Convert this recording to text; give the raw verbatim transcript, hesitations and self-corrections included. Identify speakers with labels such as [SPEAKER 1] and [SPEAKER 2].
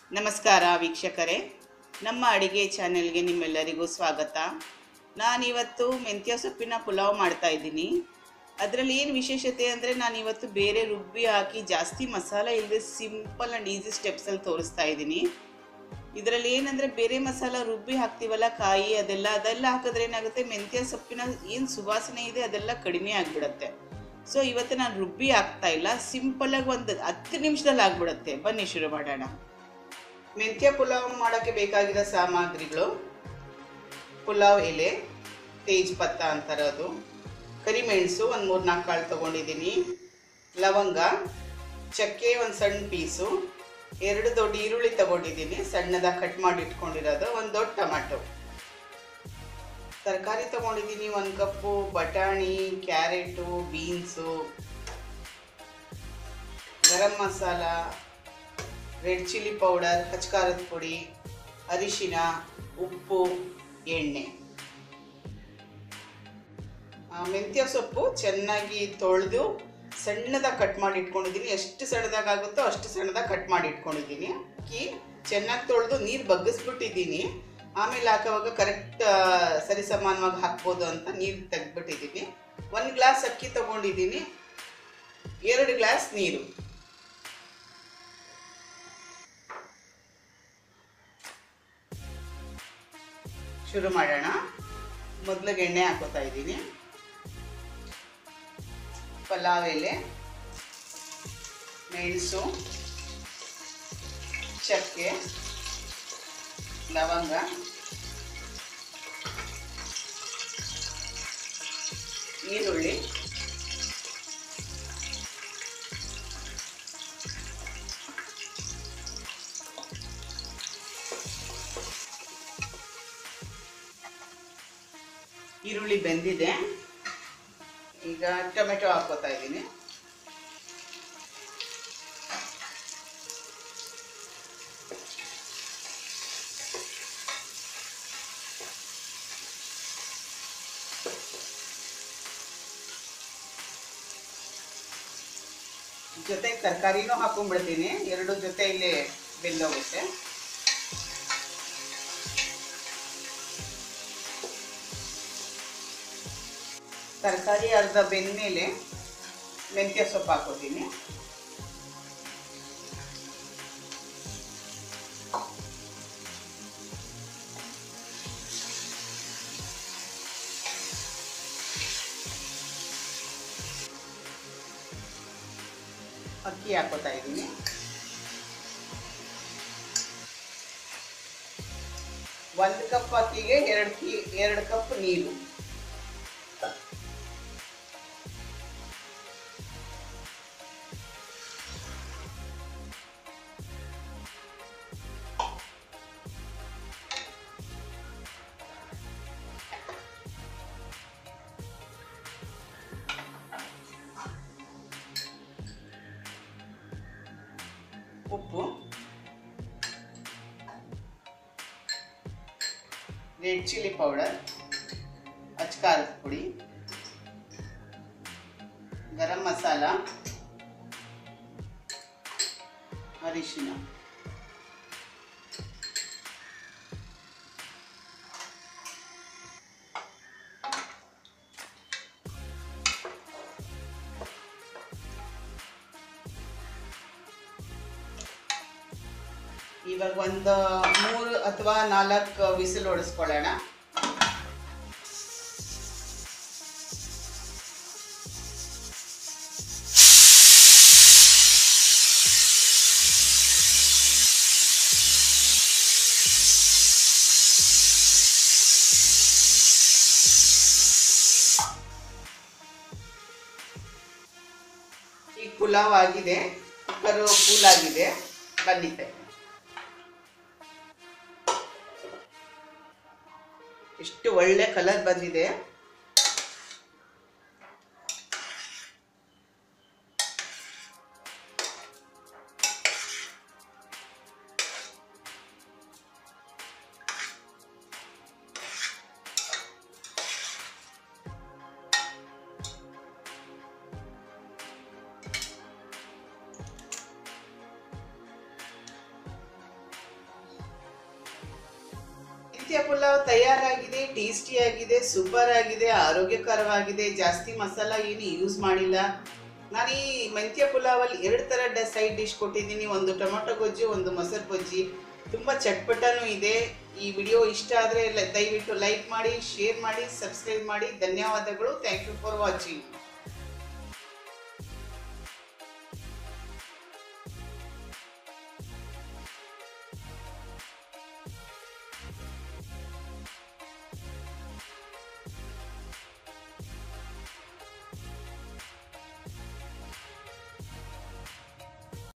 [SPEAKER 1] ನಮಸ್ಕಾರ ವೀಕ್ಷಕರೇ, ನಮ್ಮ ಅಡಿಗೆ ಚಾನೆಲ್ಗೆ ನಿಮ್ಮೆಲ್ಲರಿಗೂ ಸ್ವಾಗತ. ನಾನಿವತ್ತು ಮೆಂತ್ಯ ಸೊಪ್ಪಿನ ಪುಲಾವ್ ಮಾಡ್ತಾ ಇದ್ದೀನಿ. ಅದರಲ್ಲಿ ಏನು ವಿಶೇಷತೆ ಅಂದರೆ ನಾನಿವತ್ತು ಬೇರೆ ರುಬ್ಬಿ ಹಾಕಿ ಜಾಸ್ತಿ ಮಸಾಲೆ ಇಲ್ಲದೆ ಸಿಂಪಲ್ ಆ್ಯಂಡ್ ಈಸಿ ಸ್ಟೆಪ್ಸಲ್ಲಿ ತೋರಿಸ್ತಾ ಇದ್ದೀನಿ. ಇದರಲ್ಲಿ ಏನಂದರೆ ಬೇರೆ ಮಸಾಲ ರುಬ್ಬಿ ಹಾಕ್ತೀವಲ್ಲ, ಕಾಯಿ ಅದೆಲ್ಲ ಅದೆಲ್ಲ ಹಾಕಿದ್ರೆ ಏನಾಗುತ್ತೆ, ಮೆಂತ್ಯ ಸೊಪ್ಪಿನ ಏನು ಸುವಾಸನೆ ಇದೆ ಅದೆಲ್ಲ ಕಡಿಮೆ ಆಗಿಬಿಡುತ್ತೆ. ಸೊ ಇವತ್ತು ನಾನು ರುಬ್ಬಿ ಹಾಕ್ತಾ ಇಲ್ಲ, ಸಿಂಪಲ್ಲಾಗಿ ಒಂದು ಹತ್ತು ನಿಮಿಷದಲ್ಲಿ ಆಗಿಬಿಡುತ್ತೆ. ಬನ್ನಿ ಶುರು ಮಾಡೋಣ. ಮೆಂತ್ಯ ಪುಲಾವ್ ಮಾಡೋಕ್ಕೆ ಬೇಕಾಗಿರೋ ಸಾಮಗ್ರಿಗಳು: ಪುಲಾವ್ ಎಲೆ, ತೇಜ್ ಪತ್ತ ಅಂತಾರೆ ಅದು, ಕರಿಮೆಣಸು ಒಂದು ಮೂರು ನಾಲ್ಕು ಕಾಳು ತೊಗೊಂಡಿದ್ದೀನಿ, ಲವಂಗ, ಚಕ್ಕೆ ಒಂದು ಸಣ್ಣ ಪೀಸು, ಎರಡು ದೊಡ್ಡ ಈರುಳ್ಳಿ ತೊಗೊಂಡಿದ್ದೀನಿ ಸಣ್ಣದಾಗಿ ಕಟ್ ಮಾಡಿ ಇಟ್ಕೊಂಡಿರೋದು, ಒಂದು ದೊಡ್ಡ ಟೊಮೆಟೊ. ತರಕಾರಿ ತೊಗೊಂಡಿದ್ದೀನಿ, ಒಂದು ಕಪ್ಪು ಬಟಾಣಿ, carrot, beans, garam masala, red chilli powder, ಹಚ್ಕಾರದ ಪುಡಿ, ಅರಿಶಿನ, ಉಪ್ಪು, ಎಣ್ಣೆ. ಮೆಂತ್ಯ ಸೊಪ್ಪು ಚೆನ್ನಾಗಿ ತೊಳೆದು ಸಣ್ಣದಾಗಿ ಕಟ್ ಮಾಡಿ ಇಟ್ಕೊಂಡಿದ್ದೀನಿ. ಎಷ್ಟು ಸಣ್ಣದಾಗುತ್ತೋ ಅಷ್ಟು ಸಣ್ಣದಾಗಿ ಕಟ್ ಮಾಡಿ ಇಟ್ಕೊಂಡಿದ್ದೀನಿ. ಅಕ್ಕಿ ಚೆನ್ನಾಗಿ ತೊಳೆದು ನೀರು ಬಗ್ಗಿಸ್ಬಿಟ್ಟಿದ್ದೀನಿ. ಆಮೇಲೆ ಹಾಕೋವಾಗ ಕರೆಕ್ಟ್ ಸರಿಸಮಾನವಾಗಿ ಹಾಕ್ಬೋದು ಅಂತ ನೀರು ತೆಗೆದ್ಬಿಟ್ಟಿದ್ದೀನಿ. ಒಂದು ಗ್ಲಾಸ್ ಅಕ್ಕಿ ತೊಗೊಂಡಿದ್ದೀನಿ, ಎರಡು ಗ್ಲಾಸ್ ನೀರು. ಶುರು ಮಾಡೋಣ. ಮೊದಲಿಗೆ ಎಣ್ಣೆ ಹಾಕೋತಾ ಇದ್ದೀನಿ. ಪಲಾವ್ ಎಲೆ, ಮೆಣಸು, ಚಕ್ಕೆ, ಲವಂಗ, ಈರುಳ್ಳಿ, ಈರುಳ್ಳಿ ಬೆಂದಿದೆ. ಈಗ ಟೊಮೆಟೊ ಹಾಕೋತಾ ಇದ್ದೀನಿ. ಜೊತೆ ತರಕಾರಿನೂ ಹಾಕೊಂಡ್ಬಿಡ್ತೀನಿ, ಎರಡು ಜೊತೆ ಇಲ್ಲಿ ಬೆಂದೋಗುತ್ತೆ. ತರಕಾರಿ ಅರ್ಧ ಬೆಂದಮೇಲೆ ಮೆಂತ್ಯ ಸೊಪ್ಪು ಹಾಕೋತೀನಿ. ಅಕ್ಕಿ ಹಾಕೋತಾ ಇದ್ದೀನಿ. ಒಂದು ಕಪ್ ಅಕ್ಕಿಗೆ ಎರಡು ಕಿ ಎರಡು ಕಪ್ ನೀರು. ಉಪ್ಪು, ರೆಡ್ ಚಿಲ್ಲಿ ಪೌಡರ್, ಅಚ್ಕಾರದ ಪುಡಿ, ಗರಂ ಮಸಾಲ, ಅರಿಶಿನ. ಇವಾಗ ಒಂದು ಮೂರು ಅಥವಾ ನಾಲ್ಕು ವಿಸಿಲ್ ಹೊಡೆಸ್ಕೊಳ್ಳೋಣ. ಈಗ ಪುಲಾವ್ ಆಗಿದೆ, ಕುಕ್ಕರು ಫುಲ್ ಆಗಿದೆ. ಬಂದಿದೆ. ಎಷ್ಟು ಒಳ್ಳೆ ಕಲರ್ ಬಂದಿದೆ. ಮೆಂತ್ಯ ಪುಲಾವ್ ತಯಾರಾಗಿದೆ. ಟೇಸ್ಟಿ ಆಗಿದೆ, ಸೂಪರ್ ಆಗಿದೆ, ಆರೋಗ್ಯಕರವಾಗಿದೆ. ಜಾಸ್ತಿ ಮಸಾಲ ಏನು ಯೂಸ್ ಮಾಡಿಲ್ಲ. ನಾನು ಈ ಮೆಂತ್ಯ ಪುಲಾವಲ್ಲಿ ಎರಡು ಥರ ಸೈಡ್ ಡಿಶ್ ಕೊಟ್ಟಿದ್ದೀನಿ. ಒಂದು ಟೊಮೊಟೊ ಗೊಜ್ಜು, ಒಂದು ಮೊಸರು ಬಜ್ಜಿ. ತುಂಬ ಚಟ್ಪಟನೂ ಇದೆ. ಈ ವಿಡಿಯೋ ಇಷ್ಟ ಆದರೆ ದಯವಿಟ್ಟು ಲೈಕ್ ಮಾಡಿ, ಶೇರ್ ಮಾಡಿ, ಸಬ್ಸ್ಕ್ರೈಬ್ ಮಾಡಿ. ಧನ್ಯವಾದಗಳು. Thank you for watching.